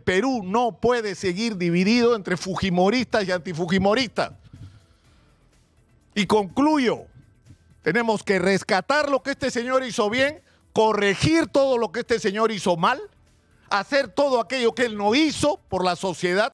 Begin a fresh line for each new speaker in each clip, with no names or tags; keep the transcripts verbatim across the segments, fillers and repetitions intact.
Perú no puede seguir dividido entre fujimoristas y antifujimoristas. Y concluyo, tenemos que rescatar lo que este señor hizo bien, corregir todo lo que este señor hizo mal, hacer todo aquello que él no hizo por la sociedad.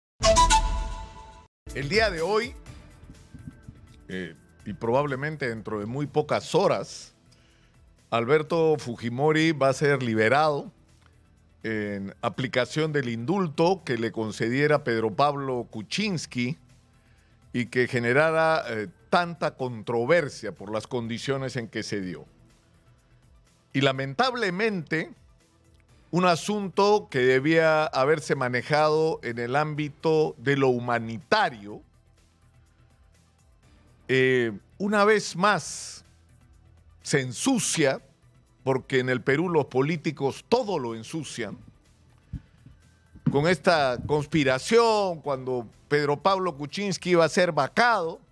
El día de hoy, eh, y probablemente dentro de muy pocas horas, Alberto Fujimori va a ser liberado en aplicación del indulto que le concediera Pedro Pablo Kuczynski y que generara eh, tanta controversia por las condiciones en que se dio. Y lamentablemente, un asunto que debía haberse manejado en el ámbito de lo humanitario, eh, una vez más se ensucia, porque en el Perú los políticos todo lo ensucian, con esta conspiración cuando Pedro Pablo Kuczynski iba a ser vacado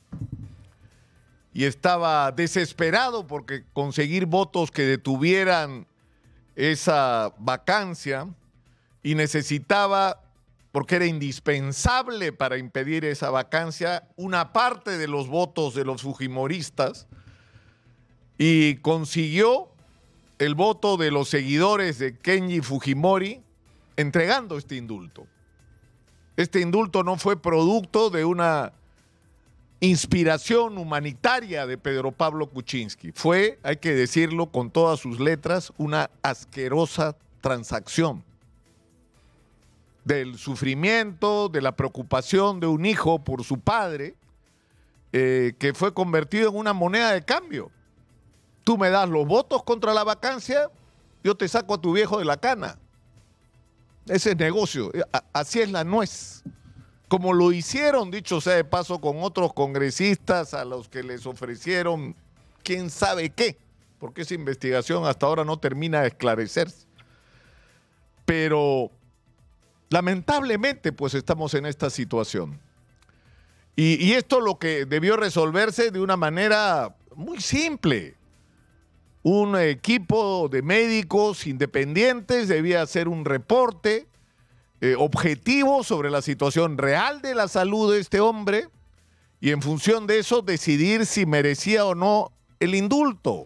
y estaba desesperado porque conseguir votos que detuvieran esa vacancia y necesitaba, porque era indispensable para impedir esa vacancia, una parte de los votos de los fujimoristas, y consiguió el voto de los seguidores de Kenji Fujimori entregando este indulto. Este indulto no fue producto de una inspiración humanitaria de Pedro Pablo Kuczynski. Fue, hay que decirlo con todas sus letras, una asquerosa transacción del sufrimiento, de la preocupación de un hijo por su padre, eh, que fue convertido en una moneda de cambio. Tú me das los votos contra la vacancia, yo te saco a tu viejo de la cana. Ese es negocio, así es la nuez. Como lo hicieron, dicho sea de paso, con otros congresistas a los que les ofrecieron quién sabe qué, porque esa investigación hasta ahora no termina de esclarecerse. Pero lamentablemente pues estamos en esta situación. Y, y esto lo que debió resolverse de una manera muy simple. Un equipo de médicos independientes debía hacer un reporte eh, objetivo sobre la situación real de la salud de este hombre y en función de eso decidir si merecía o no el indulto.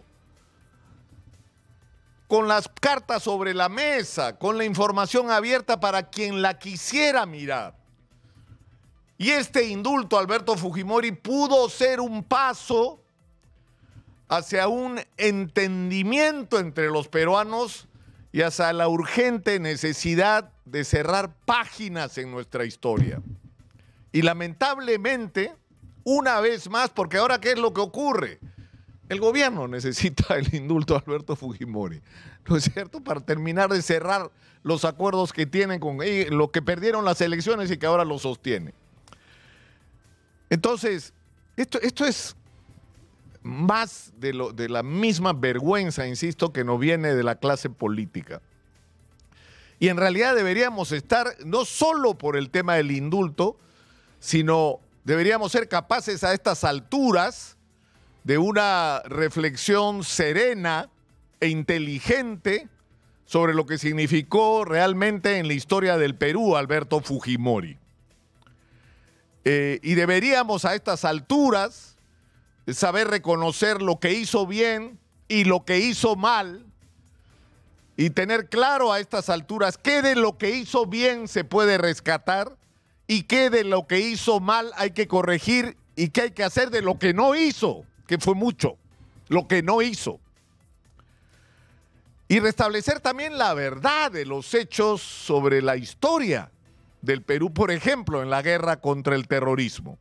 Con las cartas sobre la mesa, con la información abierta para quien la quisiera mirar. Y este indulto, Alberto Fujimori, pudo ser un paso hacia un entendimiento entre los peruanos y hacia la urgente necesidad de cerrar páginas en nuestra historia. Y lamentablemente, una vez más, porque ahora ¿qué es lo que ocurre? El gobierno necesita el indulto de Alberto Fujimori, ¿no es cierto? Para terminar de cerrar los acuerdos que tienen con ellos, los que perdieron las elecciones y que ahora los sostienen. Entonces, esto, esto es más de, lo, de la misma vergüenza, insisto, que nos viene de la clase política. Y en realidad deberíamos estar, no solo por el tema del indulto, sino deberíamos ser capaces a estas alturas de una reflexión serena e inteligente sobre lo que significó realmente en la historia del Perú Alberto Fujimori. Eh, y deberíamos a estas alturas saber reconocer lo que hizo bien y lo que hizo mal y tener claro a estas alturas qué de lo que hizo bien se puede rescatar y qué de lo que hizo mal hay que corregir y qué hay que hacer de lo que no hizo, que fue mucho, lo que no hizo. Y restablecer también la verdad de los hechos sobre la historia del Perú, por ejemplo, en la guerra contra el terrorismo.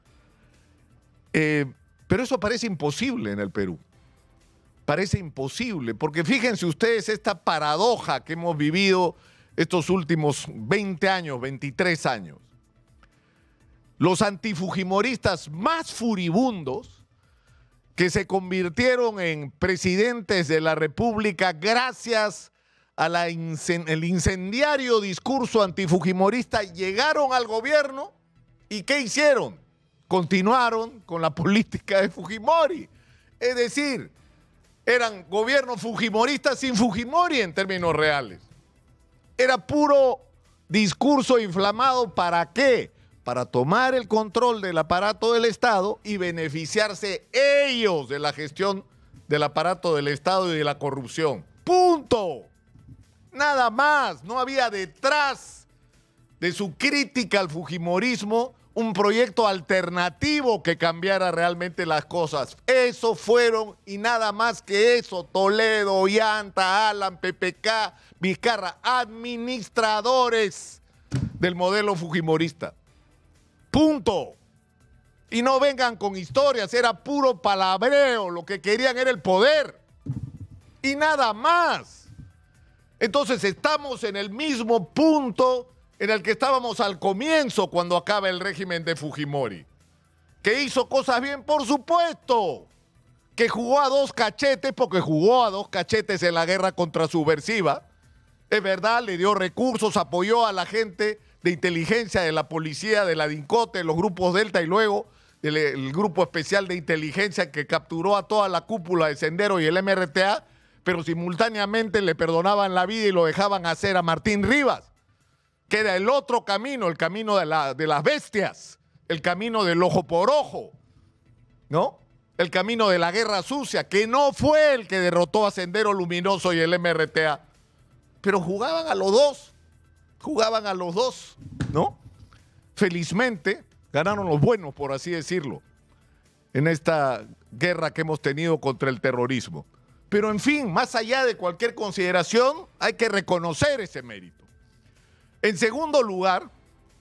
Eh, Pero eso parece imposible en el Perú. Parece imposible, porque fíjense ustedes esta paradoja que hemos vivido estos últimos veinte años, veintitrés años. Los antifujimoristas más furibundos, que se convirtieron en presidentes de la República gracias al incendiario discurso antifujimorista, llegaron al gobierno y ¿qué hicieron? Continuaron con la política de Fujimori. Es decir, eran gobiernos fujimoristas sin Fujimori en términos reales. Era puro Discurso inflamado, ¿para qué? Para tomar el control del aparato del Estado y beneficiarse ellos de la gestión del aparato del Estado y de la corrupción. ¡Punto! Nada más. No había detrás de su crítica al fujimorismo un proyecto alternativo que cambiara realmente las cosas. Eso fueron y nada más que eso. Toledo, Ollanta, Alan, P P K, Vizcarra, administradores del modelo fujimorista. Punto. Y no vengan con historias, era puro palabreo, lo que querían era el poder. Y nada más. Entonces estamos en el mismo punto en el que estábamos al comienzo cuando acaba el régimen de Fujimori. ¿Que hizo cosas bien? Por supuesto. ¿Que jugó a dos cachetes? Porque jugó a dos cachetes en la guerra contra subversiva. Es verdad, le dio recursos, apoyó a la gente de inteligencia de la policía, de la DINCOTE, los grupos Delta y luego el, el grupo especial de inteligencia que capturó a toda la cúpula de Sendero y el M R T A, pero simultáneamente le perdonaban la vida y lo dejaban hacer a Martín Rivas, que era el otro camino, el camino de, la, de las bestias, el camino del ojo por ojo, ¿no? El camino de la guerra sucia, que no fue el que derrotó a Sendero Luminoso y el M R T A, pero jugaban a los dos, jugaban a los dos, ¿no? Felizmente ganaron los buenos, por así decirlo, en esta guerra que hemos tenido contra el terrorismo. Pero en fin, más allá de cualquier consideración, hay que reconocer ese mérito. En segundo lugar,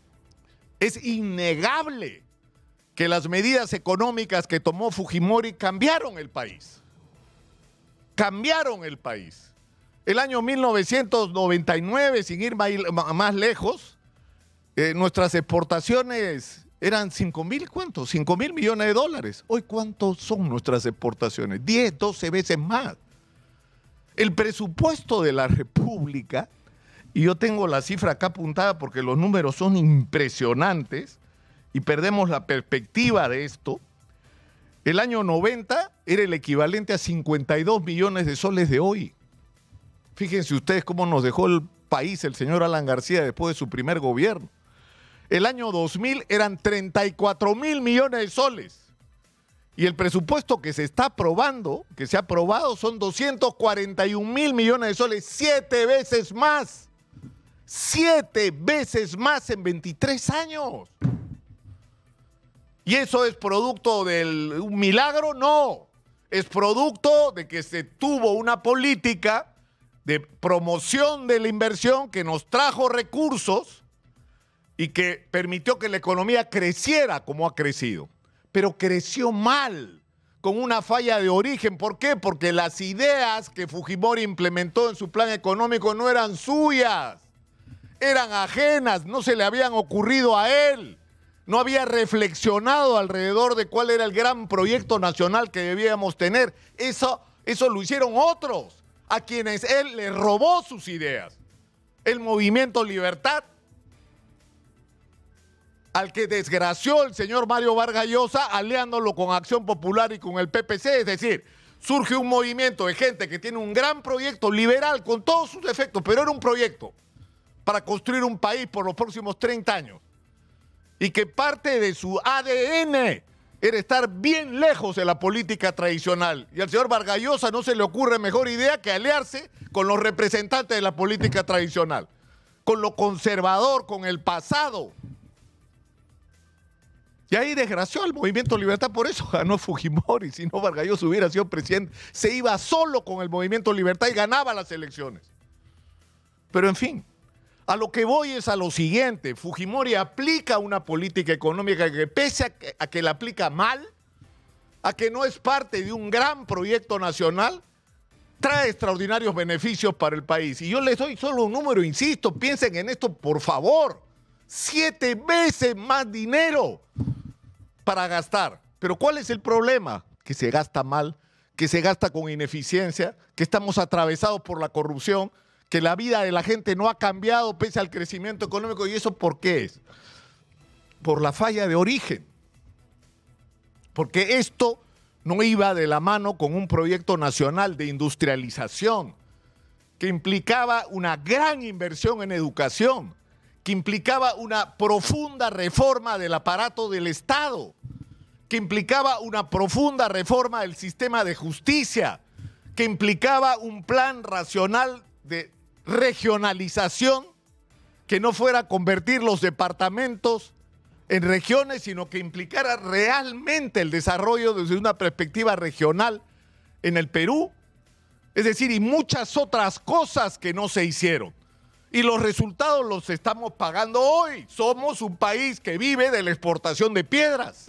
es innegable que las medidas económicas que tomó Fujimori cambiaron el país. Cambiaron el país. El año mil novecientos noventa y nueve, sin ir más lejos, eh, nuestras exportaciones eran cinco mil, ¿cuántos? cinco mil millones de dólares. Hoy, ¿cuántos son nuestras exportaciones? diez, doce veces más. El presupuesto de la República, y yo tengo la cifra acá apuntada porque los números son impresionantes y perdemos la perspectiva de esto. El año noventa era el equivalente a cincuenta y dos millones de soles de hoy. Fíjense ustedes cómo nos dejó el país el señor Alan García después de su primer gobierno. El año dos mil eran treinta y cuatro mil millones de soles. Y el presupuesto que se está aprobando, que se ha aprobado, son doscientos cuarenta y un mil millones de soles, siete veces más. Siete veces más en veintitrés años. ¿Y eso es producto de un milagro? No. Es producto de que se tuvo una política de promoción de la inversión que nos trajo recursos y que permitió que la economía creciera como ha crecido. Pero creció mal, con una falla de origen. ¿Por qué? Porque las ideas que Fujimori implementó en su plan económico no eran suyas. Eran ajenas, no se le habían ocurrido a él. No había reflexionado alrededor de cuál era el gran proyecto nacional que debíamos tener. Eso, eso lo hicieron otros, a quienes él les robó sus ideas. El Movimiento Libertad, al que desgració el señor Mario Vargas Llosa, aliándolo con Acción Popular y con el P P C. Es decir, surge un movimiento de gente que tiene un gran proyecto liberal con todos sus defectos, pero era un proyecto para construir un país por los próximos treinta años. Y que parte de su A D N era estar bien lejos de la política tradicional. Y al señor Vargas Llosa no se le ocurre mejor idea que aliarse con los representantes de la política tradicional, con lo conservador, con el pasado. Y ahí desgració al Movimiento Libertad, por eso ganó Fujimori. Si no, Vargas Llosa hubiera sido presidente. Se iba solo con el Movimiento Libertad y ganaba las elecciones. Pero en fin, a lo que voy es a lo siguiente. Fujimori aplica una política económica que, pese a que, a que la aplica mal, a que no es parte de un gran proyecto nacional, trae extraordinarios beneficios para el país. Y yo les doy solo un número, insisto, piensen en esto, por favor. Siete veces más dinero para gastar. Pero ¿cuál es el problema? Que se gasta mal, que se gasta con ineficiencia, que estamos atravesados por la corrupción, que la vida de la gente no ha cambiado pese al crecimiento económico. ¿Y eso por qué es? Por la falla de origen. Porque esto no iba de la mano con un proyecto nacional de industrialización que implicaba una gran inversión en educación, que implicaba una profunda reforma del aparato del Estado, que implicaba una profunda reforma del sistema de justicia, que implicaba un plan racional de regionalización que no fuera a convertir los departamentos en regiones, sino que implicara realmente el desarrollo desde una perspectiva regional en el Perú, es decir, y muchas otras cosas que no se hicieron. Y los resultados los estamos pagando hoy. Somos un país que vive de la exportación de piedras.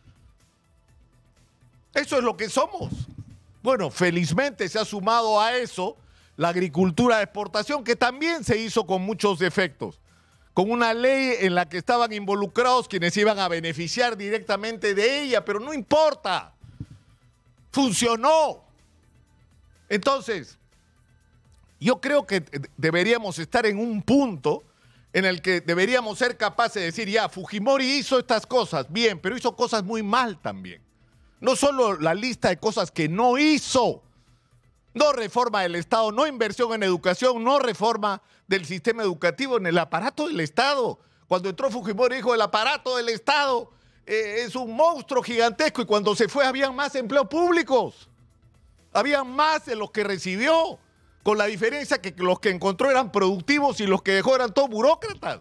Eso es lo que somos. Bueno, felizmente se ha sumado a eso la agricultura de exportación, que también se hizo con muchos defectos, con una ley en la que estaban involucrados quienes iban a beneficiar directamente de ella, pero no importa, funcionó. Entonces, yo creo que deberíamos estar en un punto en el que deberíamos ser capaces de decir, ya, Fujimori hizo estas cosas, bien, pero hizo cosas muy mal también. No solo la lista de cosas que no hizo, no reforma del Estado, no inversión en educación, no reforma del sistema educativo, en el aparato del Estado. Cuando entró Fujimori dijo, el aparato del Estado eh, es un monstruo gigantesco, y cuando se fue habían más empleos públicos, habían más de los que recibió, con la diferencia que los que encontró eran productivos y los que dejó eran todos burócratas.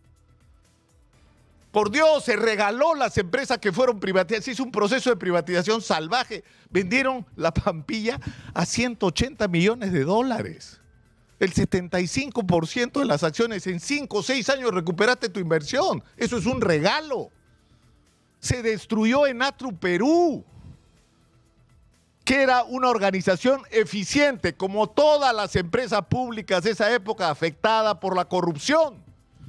Por Dios, se regaló las empresas que fueron privatizadas. Se hizo un proceso de privatización salvaje. Vendieron la Pampilla a ciento ochenta millones de dólares. El setenta y cinco por ciento de las acciones. En cinco o seis años recuperaste tu inversión. Eso es un regalo. Se destruyó Enatru Perú, que era una organización eficiente, como todas las empresas públicas de esa época, afectada por la corrupción.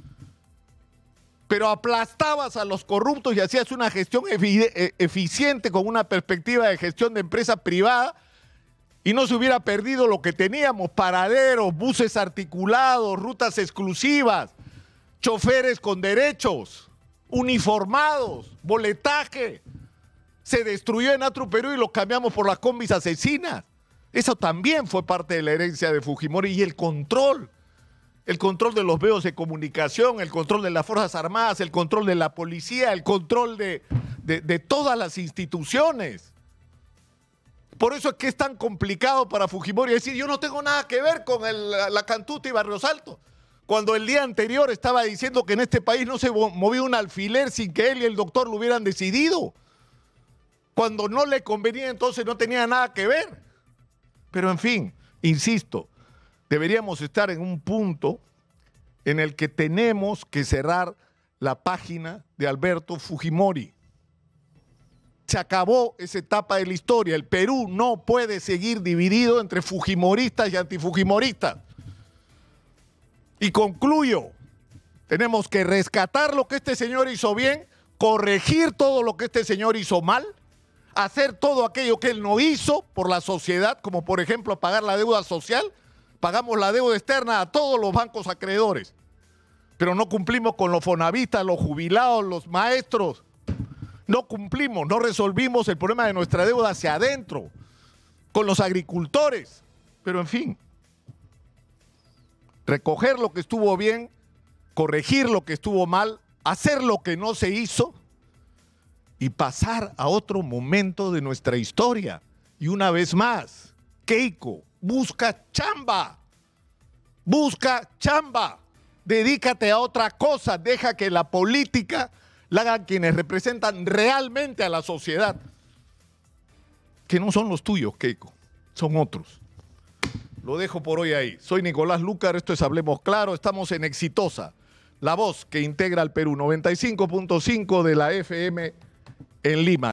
Pero aplastabas a los corruptos y hacías una gestión eficiente con una perspectiva de gestión de empresa privada, y no se hubiera perdido lo que teníamos: paraderos, buses articulados, rutas exclusivas, choferes con derechos, uniformados, boletaje. Se destruyó Enatru Perú y lo cambiamos por las combis asesinas. Eso también fue parte de la herencia de Fujimori. Y el control. El control de los medios de comunicación, el control de las Fuerzas Armadas, el control de la policía, el control de, de, de todas las instituciones. Por eso es que es tan complicado para Fujimori decir, yo no tengo nada que ver con el, la Cantuta y Barrios Altos, cuando el día anterior estaba diciendo que en este país no se movía un alfiler sin que él y el doctor lo hubieran decidido. Cuando no le convenía, entonces no tenía nada que ver. Pero en fin, insisto, deberíamos estar en un punto en el que tenemos que cerrar la página de Alberto Fujimori. Se acabó esa etapa de la historia. El Perú no puede seguir dividido entre fujimoristas y antifujimoristas. Y concluyo, tenemos que rescatar lo que este señor hizo bien, corregir todo lo que este señor hizo mal, hacer todo aquello que él no hizo por la sociedad, como por ejemplo pagar la deuda social. Pagamos la deuda externa a todos los bancos acreedores, pero no cumplimos con los fonavistas, los jubilados, los maestros. No cumplimos, no resolvimos el problema de nuestra deuda hacia adentro, con los agricultores. Pero en fin, recoger lo que estuvo bien, corregir lo que estuvo mal, hacer lo que no se hizo y pasar a otro momento de nuestra historia. Y una vez más, Keiko, busca chamba, busca chamba, dedícate a otra cosa, deja que la política la hagan quienes representan realmente a la sociedad, que no son los tuyos, Keiko, son otros. Lo dejo por hoy ahí. Soy Nicolás Lucar, esto es Hablemos Claro, estamos en Exitosa, la voz que integra al Perú, noventa y cinco punto cinco de la F M en Lima.